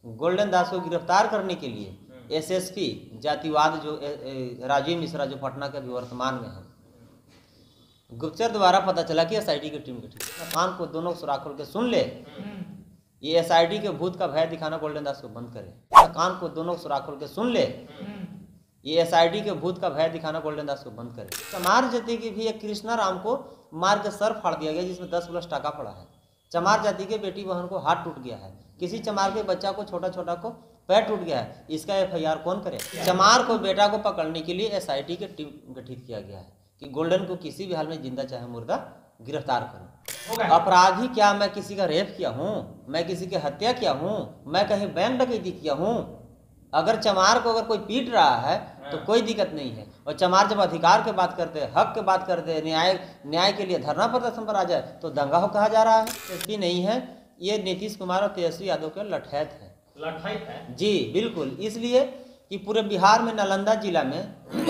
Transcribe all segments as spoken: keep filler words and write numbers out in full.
Golden Das को गिरफ्तार करने के लिए एसएसपी जातिवाद जो राजीव मिश्रा जो पटना के अभी वर्तमान में है, गुप्तचर द्वारा पता चला कि एसआईटी की टीम गठित। कान को दोनों सुराख खोल के सुन ले, ये एसआईटी के भूत का भय दिखाना गोल्डन दास को बंद करे। कान को दोनों सुराख खोल के सुन ले, ये एसआईटी के भूत का भय दिखाना गोल्डन दास को बंद करे। चमार जाति की भी एक कृष्णा राम को मार के सर फाड़ दिया गया, जिसमें दस प्लस टाका पड़ा है। चमार जाति के बेटी बहन को हाथ टूट गया है, किसी चमार के बच्चा को छोटा छोटा को पैर टूट गया है। इसका एफआईआर कौन करे? चमार को बेटा को पकड़ने के लिए एसआईटी की टीम गठित किया गया है कि गोल्डन को किसी भी हाल में जिंदा चाहे मुर्दा गिरफ्तार करूं। अपराधी क्या मैं किसी का रेप किया हूं, मैं किसी की हत्या किया हूं, मैं कहीं बैंक डकैती किया हूं? अगर चमार को अगर कोई पीट रहा है तो कोई दिक्कत नहीं है। और चमार जब अधिकार के बात करते हैं, हक के बात करते हैं, न्याय न्याय के लिए धरना प्रदर्शन पर आ जाए तो दंगा हो कहा जा रहा है। एसपी नहीं है, ये नीतीश कुमार और तेजस्वी यादव के लठैत है। लठैत है जी बिल्कुल, इसलिए कि पूरे बिहार में नालंदा जिला में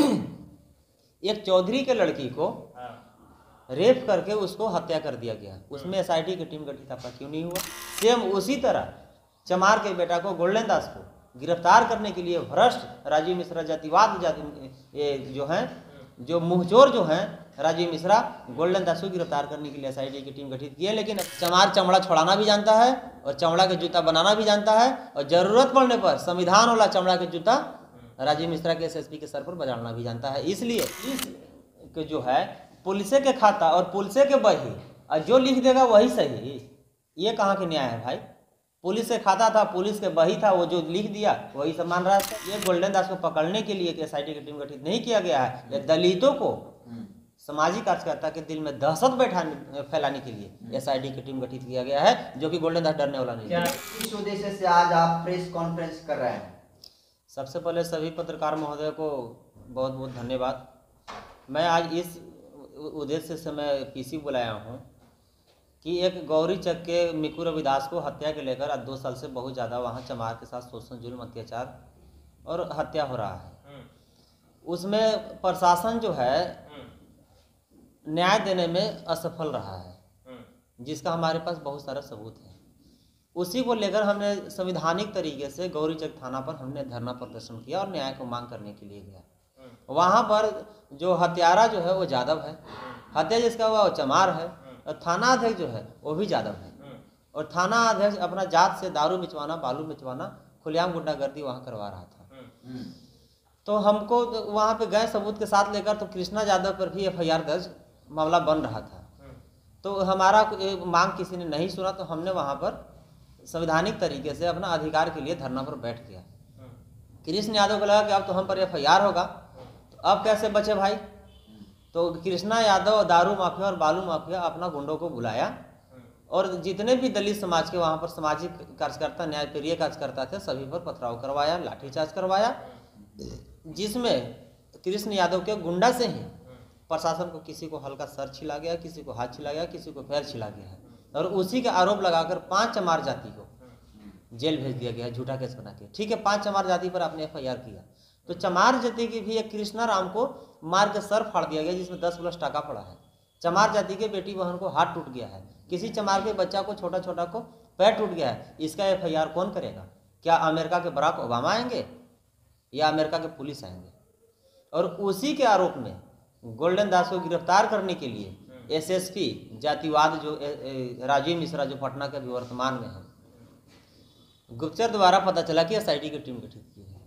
एक चौधरी के लड़की को रेप करके उसको हत्या कर दिया गया, उसमें एसआईटी की टीम गठित आपका क्यों नहीं हुआ? सेम उसी तरह चमार के बेटा को गोल्डन दास को गिरफ्तार करने के लिए भ्रष्ट राजीव मिश्रा जातिवाद जाति ये जो हैं जो मुंहचोर जो हैं राजीव मिश्रा गोल्डन दास को गिरफ्तार करने के लिए एसआईटी की टीम गठित की है। लेकिन चमार चमड़ा छोड़ाना भी जानता है और चमड़ा के जूता बनाना भी जानता है, और जरूरत पड़ने पर संविधान वाला चमड़ा के जूता राजीव मिश्रा के एसएसपी के सर पर बजाना भी जानता है। इसलिए इस जो है पुलिस के खाता और पुलिस के बही और जो लिख देगा वही सही, ये कहाँ के न्याय है भाई? पुलिस से खाता था, पुलिस के बही था, वो जो लिख दिया वही सब मान रहा है। ये गोल्डन दास को पकड़ने के लिए एसआईटी की टीम गठित नहीं किया गया है, ये दलितों को सामाजिक कार्यकर्ता के दिल में दहशत बैठाने फैलाने के लिए एसआईटी की टीम गठित किया गया है, जो कि गोल्डन दास डरने वाला नहीं है। इस उद्देश्य से आज आप प्रेस कॉन्फ्रेंस कर रहे हैं? सबसे पहले सभी पत्रकार महोदय को बहुत बहुत धन्यवाद। मैं आज इस उद्देश्य से मैं पीसी बुलाया हूँ कि एक गौरी चक के मिकू रविदास को हत्या के लेकर आज दो साल से बहुत ज़्यादा वहाँ चमार के साथ शोषण जुल्म अत्याचार और हत्या हो रहा है। उसमें प्रशासन जो है न्याय देने में असफल रहा है, जिसका हमारे पास बहुत सारा सबूत है। उसी को लेकर हमने संवैधानिक तरीके से गौरी चक थाना पर हमने धरना प्रदर्शन किया और न्याय को मांग करने के लिए गया। वहाँ पर जो हत्यारा जो है वो यादव है, हत्या जिसका हुआ वो चमार है, और थाना अध्यक्ष जो है वो भी यादव है। और थाना अध्यक्ष अपना जात से दारू बिचवाना, बालू बिचवाना, खुलेआम गुंडागर्दी वहाँ करवा रहा था। तो हमको तो वहाँ पे गए सबूत के साथ लेकर, तो कृष्णा यादव पर भी एफआईआर दर्ज मामला बन रहा था। तो हमारा मांग किसी ने नहीं सुना, तो हमने वहाँ पर संवैधानिक तरीके से अपना अधिकार के लिए धरना पर बैठ गया। कृष्ण यादव को लगा कि अब तो हम पर एफआईआर होगा, तो अब कैसे बचे भाई? तो कृष्णा यादव दारू माफिया और बालू माफिया अपना गुंडों को बुलाया, और जितने भी दलित समाज के वहाँ पर सामाजिक कार्यकर्ता, न्याय प्रिय कार्यकर्ता थे, सभी पर पथराव करवाया, लाठीचार्ज करवाया, जिसमें कृष्ण यादव के गुंडा से ही प्रशासन को किसी को हल्का सर छिला गया, किसी को हाथ छिला गया, किसी को पैर छिला गया है। और उसी के आरोप लगाकर पांच चमार जाति को जेल भेज दिया गया है, झूठा केस बना के। ठीक है, पांच चमार जाति पर आपने एफआईआर किया, तो चमार जाति की भी एक कृष्णा राम को मार के सर फाड़ दिया गया, जिसमें दस प्लस टाका पड़ा है। चमार जाति के बेटी बहन को हाथ टूट गया है, किसी चमार के बच्चा को छोटा छोटा को पैर टूट गया है। इसका एफआईआर कौन करेगा? क्या अमेरिका के बराक ओबामा आएंगे या अमेरिका के पुलिस आएंगे? और उसी के आरोप में गोल्डन दास को गिरफ्तार करने के लिए एसएसपी जातिवाद जो राजीव मिश्रा जो पटना के अभी वर्तमान में है, गुप्तचर द्वारा पता चला कि एसआईटी की टीम गठित की है।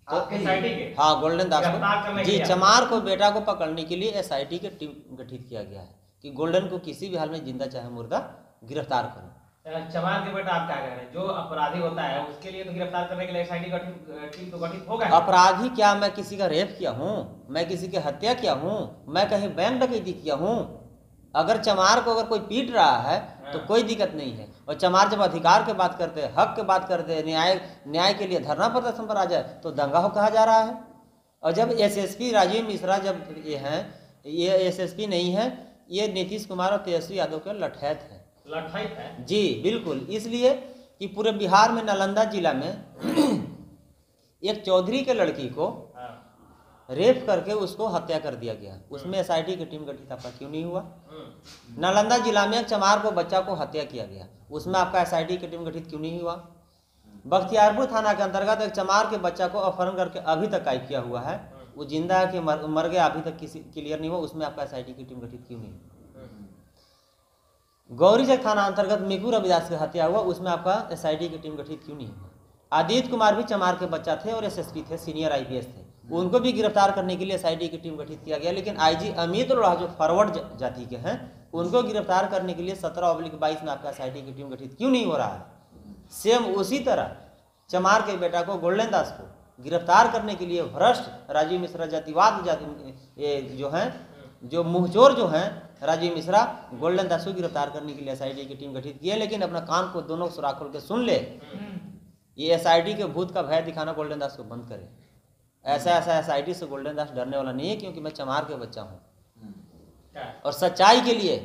तो हाँ, गोल्डन दास को जी चमार को बेटा को पकड़ने के लिए एसआईटी की टीम गठित किया गया है कि गोल्डन को किसी भी हाल में जिंदा चाहे मुर्दा गिरफ्तार करें। चमार के बेटा आप क्या कह रहे हैं? जो अपराधी होता है उसके लिए तो गिरफ्तार करने के लिए एसआईटी टीम तो गठित होगा। अपराधी क्या मैं किसी का रेप किया हूँ, मैं किसी की हत्या किया हूँ, मैं कहीं बैंक डकैती किया हूँ? अगर चमार को अगर कोई पीट रहा है तो कोई दिक्कत नहीं है। और चमार जब अधिकार के बात करते हैं, हक के बात करते हैं, न्याय न्याय के लिए धरना प्रदर्शन पर आ जाए तो दंगा हो कहा जा रहा है। और जब एसएसपी राजीव मिश्रा जब ये हैं, ये एसएसपी नहीं है, ये नीतीश कुमार और तेजस्वी यादव के लठैत है। लठैत है जी बिल्कुल, इसलिए कि पूरे बिहार में नालंदा जिला में एक चौधरी के लड़की को रेप करके उसको हत्या कर दिया गया, उसमें एसआईटी की टीम गठित आपका क्यों नहीं हुआ? नालंदा जिला में एक चमार को बच्चा को हत्या किया गया, उसमें आपका एसआईटी की टीम गठित क्यों नहीं हुआ? बख्तियारपुर थाना के अंतर्गत एक चमार के बच्चा को अपहरण करके अभी तक कैद किया हुआ है। वो जिंदा है कि मर, मर गया अभी तक किसी क्लियर नहीं हुआ, उसमें आपका एस आई टी की टीम गठित क्यों नहीं? गौरीचक थाना अंतर्गत मिकू रविदास की हत्या हुआ, उसमें आपका एस आई टी की टीम गठित क्यों नहीं हुआ? आदित्य कुमार भी चमार के बच्चा थे और एस एस पी थे, सीनियर आई पी एस थे, उनको भी गिरफ्तार करने के लिए एस आई टी की टीम गठित किया गया, लेकिन आई जी अमित लोढ़ा जो फॉरवर्ड जाति के हैं उनको गिरफ्तार करने के लिए सत्रह ऑब्लिक बाईस में आपका एस आई टी की टीम गठित क्यों नहीं हो रहा है? सेम उसी तरह चमार के बेटा को गोल्डन दास को गिरफ्तार करने के लिए भ्रष्ट राजीव मिश्रा जातिवाद जाति ये जो हैं जो मुंहचोर जो हैं राजीव मिश्रा गोल्डन दास को गिरफ्तार करने के लिए एस आई टी की टीम गठित की है। लेकिन अपना कान को दोनों सुराख खोल के सुन ले, ये एस आई टी के भूत का भय दिखाना गोल्डन दास को बंद करे। ऐसा ऐसा एस आई टी से गोल्डन दास डरने वाला नहीं है, क्योंकि मैं चमार के बच्चा हूँ और सच्चाई के लिए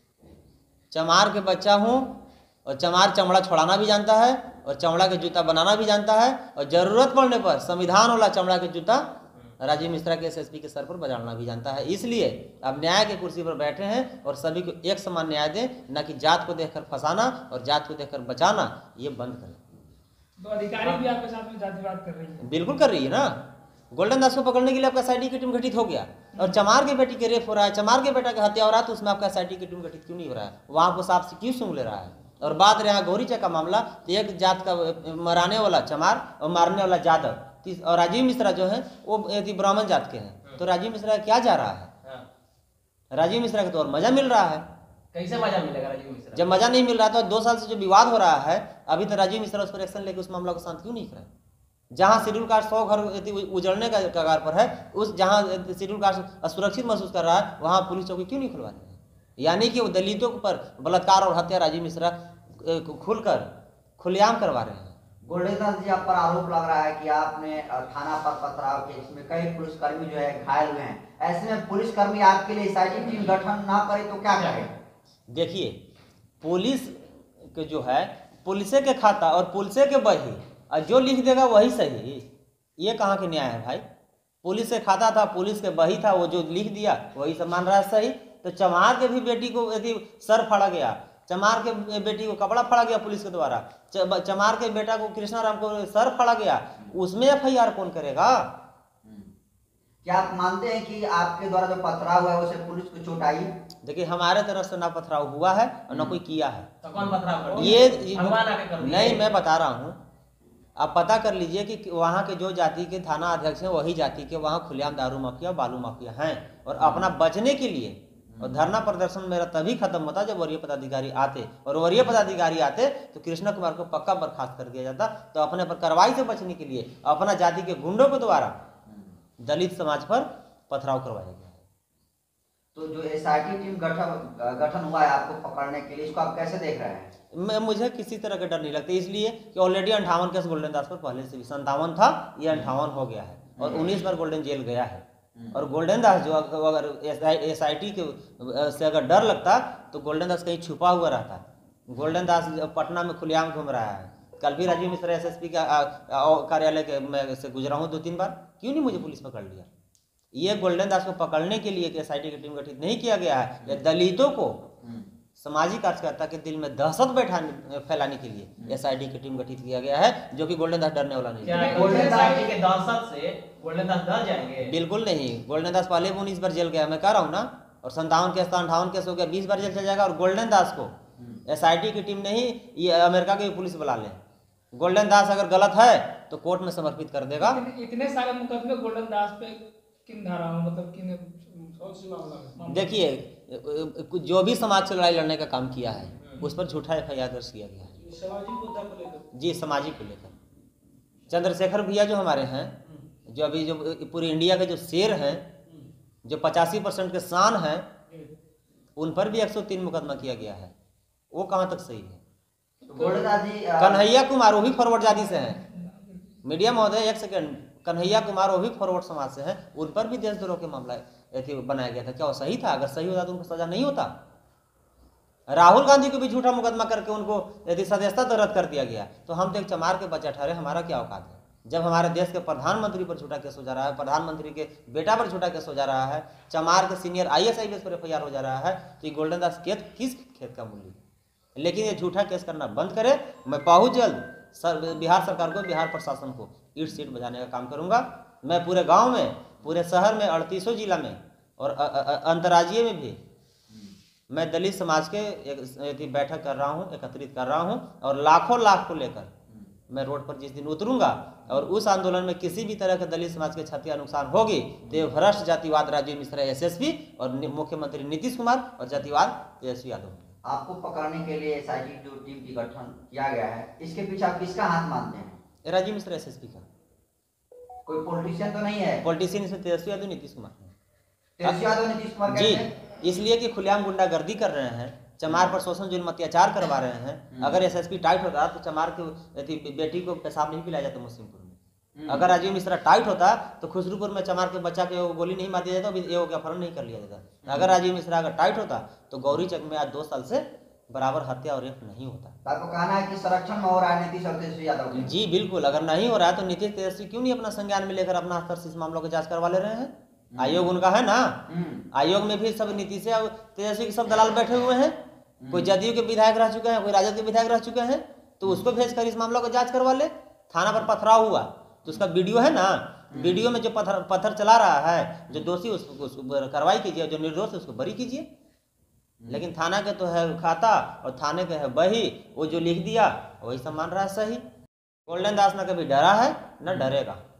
चमार के बच्चा हूँ, और चमार चमड़ा छोड़ाना भी जानता है और चमड़ा के जूता बनाना भी जानता है, और जरूरत पड़ने पर संविधान वाला चमड़ा के जूता राजीव मिश्रा के एस एस पी के सर पर बजाना भी जानता है। इसलिए अब न्याय की कुर्सी पर बैठे हैं और सभी को एक समान न्याय दें, न कि जात को देखकर फंसाना और जात को देखकर बचाना, ये बंद करें। तो अधिकारी भी आपके साथ में जातिवाद कर रही है? बिल्कुल कर रही है ना। गोल्डन दास को पकड़ने के लिए आपका एस आई टी की टीम गठित हो गया, और चमार के बेटी के रेप हो रहा है, चमार के बेटा की हत्या हो रहा है, तो उसमें आपका एस आई टी की टीम गठित क्यों नहीं हो रहा है? वहाँ को साफ से क्यों सूंघ ले रहा है? और बात रहा गौरीचक का मामला, तो एक जात का मराने वाला चमार और मारने वाला यादव, और राजीव मिश्रा जो है वो ब्राह्मण जात के हैं, तो राजीव मिश्रा क्या जा रहा है? राजीव मिश्रा को तो और मजा मिल रहा है। कैसे मजा मिलेगा राजीव मिश्रा? जब मजा नहीं मिल रहा तो दो साल से जो विवाद हो रहा है, अभी तो राजीव मिश्रा उस पर एक्शन लेके उस मामला को शांत क्यों नहीं कराए? जहां शेड्यूल कास्ट सौ घर उजड़ने का कगार पर है, उस जहां शेड्यूल कास्ट असुरक्षित महसूस कर रहा है, वहां पुलिस चौकी क्यों नहीं खुलवा रहे हैं? यानी कि वो दलितों पर बलात्कार और हत्या राजीव मिश्रा खुलकर खुलेआम करवा रहे हैं। गोल्डन दास जी, आप पर आरोप लग रहा है कि आपने थाना पर पथराव के इसमें कई पुलिसकर्मी जो है घायल हुए हैं, ऐसे में पुलिसकर्मी आपके लिए एस आई टी टीम गठन ना करे तो क्या करें? देखिए, पुलिस के जो है पुलिसे के खाता और पुलिसे के बही, और जो लिख देगा वही सही, ये कहाँ के न्याय है भाई? पुलिस से खाता था, पुलिस के बही था, वो जो लिख दिया वही सब मान रहा है सही। तो चमार के भी बेटी को यदि सर फाड़ा गया, चमार के बेटी को कपड़ा फाड़ा गया पुलिस के द्वारा, चमार के बेटा को कृष्णा राम को सर फाड़ा गया, उसमें एफ आई आर कौन करेगा? क्या आप मानते हैं कि आपके द्वारा जो पथराव हुआ है उससे पुलिस को चोट आई? देखिए, हमारे तरफ से ना पथराव हुआ है और ना कोई किया है। तो कौन पथराव कर दिया? ये भगवान आके कर दिया? नहीं, मैं बता रहा हूँ, आप पता कर लीजिए कि वहाँ के जो जाति के थाना अध्यक्ष हैं वही जाति के वहाँ खुलेआम दारू माफिया बालू माफिया हैं, और अपना बचने के लिए और धरना प्रदर्शन मेरा तभी खत्म होता जब वरीय पदाधिकारी आते, और वरीय पदाधिकारी आते तो कृष्णा कुमार को पक्का बर्खास्त कर दिया जाता। तो अपने पर कार्रवाई से बचने के लिए अपना जाति के गुंडों के द्वारा दलित समाज पर पथराव करवाया गया है। तो जो एस आई टी टीम गठन गठन हुआ है आपको पकड़ने के लिए, इसको आप कैसे देख रहे हैं? मैं मुझे किसी तरह का डर नहीं लगता, इसलिए कि ऑलरेडी अंठावन केस गोल्डन दास पर पहले से भी संतावन था, ये अंठावन हो गया है, और उन्नीस बार गोल्डन जेल गया है। और गोल्डन दास जो अगर एस आई टी के से अगर डर लगता तो गोल्डन दास कहीं छुपा हुआ रहता। गोल्डन दास पटना में खुलेआम घूम रहा है। कल भी Rajiv Mishra S S P के कार्यालय के मैं से गुजरा हूँ दो तीन बार, क्यों नहीं मुझे पुलिस पकड़ लिया? ये गोल्डन दास को पकड़ने के लिए एस आई टी की टीम गठित नहीं किया गया है, यह दलितों को सामाजिक कार्यकर्ता के दिल में दहशत बैठाने फैलाने के लिए एस आई टी की टीम गठित किया गया है, जो कि गोल्डन दास डरने वाला नहीं है। गोल्डन दास के दहशत से गोल्डन दास डर जाएंगे? बिल्कुल नहीं। गोल्डन दास पहले भी उन्नीस बार जेल गया, मैं कह रहा हूँ ना, और संतावन केस था, अंठावन केस हो गया, बीस बार जेल चल जाएगा। और गोल्डन दास को एस आई टी की टीम नहीं, ये अमेरिका की पुलिस बुला ले। गोल्डन दास अगर गलत है तो कोर्ट में समर्पित कर देगा। इतने सारे मुकदमे गोल्डन दास पे किन धाराओं मतलब किन? देखिए, जो भी समाज से लड़ाई लड़ने का काम किया है उस पर झूठा एफ आई आर दर्ज किया गया है। सामाजिक मुद्दा को लेकर? जी, सामाजिक को लेकर। चंद्रशेखर भैया जो हमारे हैं, जो अभी जो पूरी इंडिया के जो शेर हैं, जो पचासी परसेंट के शान हैं, उन पर भी एक सौ तीन मुकदमा किया गया है। वो कहाँ तक सही है? गोल्डन दास जी, कन्हैया कुमार वो भी फॉरवर्ड जाति से हैं। मीडिया महोदय एक सेकंड, कन्हैया कुमार वो भी फॉरवर्ड समाज से हैं, उन पर भी देशद्रोह के मामला बनाया गया था। क्या वो सही था? अगर सही होता तो उनको सजा नहीं होता। राहुल गांधी को भी झूठा मुकदमा करके उनको यदि सदस्यता तो रद्द कर दिया गया, तो हम तो एक चमार के बच्चा ठहरे, हमारा क्या औकात है? जब हमारे देश के प्रधानमंत्री पर झूठा केस हो जा रहा है, प्रधानमंत्री के बेटा पर झूठा केस हो जा रहा है, चमार के senior I S I P S पर एफ आई आर हो जा रहा है, तो ये गोल्डन दास खेत किस खेत का मूल्य? लेकिन ये झूठा केस करना बंद करे। मैं बहुत जल्द सर बिहार सरकार को, बिहार प्रशासन को ईट सीट बजाने का काम करूंगा। मैं पूरे गांव में, पूरे शहर में, अड़तीसों जिला में और अंतर्राज्यीय में भी मैं दलित समाज के एक बैठक कर रहा हूं, एकत्रित कर रहा हूं और लाखों लाख को लेकर मैं रोड पर जिस दिन उतरूंगा और उस आंदोलन में किसी भी तरह के दलित समाज के क्षति या नुकसान होगी तो ये भ्रष्ट जातिवाद राजीव मिश्रा एसएसपी और मुख्यमंत्री नीतीश कुमार और जातिवाद तेजस्वी यादव। आपको पकड़ने के लिए एसआईटी जो टीम की गठन किया गया है, इसके पीछे आप किसका हाथ मानते हैं? राजीव मिश्रा एसएसपी का। कोई पॉलिटिशियन तो नहीं है? पॉलिटिशियन इसमें तेजस्वी यादव, नीतीश कुमार। तेजस्वी यादव, नीतीश कुमार जी, कैसे? इसलिए कि खुलेआम गुंडागर्दी कर रहे हैं, चमार पर शोषण जुल्म अत्याचार करवा रहे हैं। अगर एसएसपी टाइट होता तो चमार की बेटी को पेशाब नहीं पिलाया जाता मुस्लिमपुर में। अगर राजीव मिश्रा टाइट होता तो खुसरूपुर में चमार के बच्चा के गोली नहीं मार दिया जाता, एगो का अपहरण नहीं कर लिया जाता। अगर राजीव मिश्रा अगर टाइट होता तो गौरी चक में आज दो साल से बराबर हत्या और रेप नहीं होता। आपको कहना है कि संरक्षण में हो रहा है नीतीश और तेजस्वी यादव? जी बिल्कुल, अगर नहीं हो रहा है तो नीतीश तेजस्वी क्यों नहीं अपना संज्ञान में लेकर अपना स्तर से इस मामलों की जांच करवा ले रहे हैं? आयोग उनका है ना, आयोग में भी सब नीतीश तेजस्वी के सब दलाल बैठे हुए हैं। कोई जदयू के विधायक रह चुके हैं, कोई राजद के विधायक रह चुके हैं, तो उसको भेजकर इस मामलों को जांच करवा ले। थाना पर पथराव हुआ तो उसका वीडियो है ना, वीडियो में जो पत्थर पत्थर चला रहा है, जो दोषी उसको कार्रवाई कीजिए, जो निर्दोष है उसको बरी कीजिए। लेकिन थाना के तो है खाता और थाने के है बही, वो जो लिख दिया वही सब मान रहा है सही। गोल्डन दास ना कभी डरा है न डरेगा।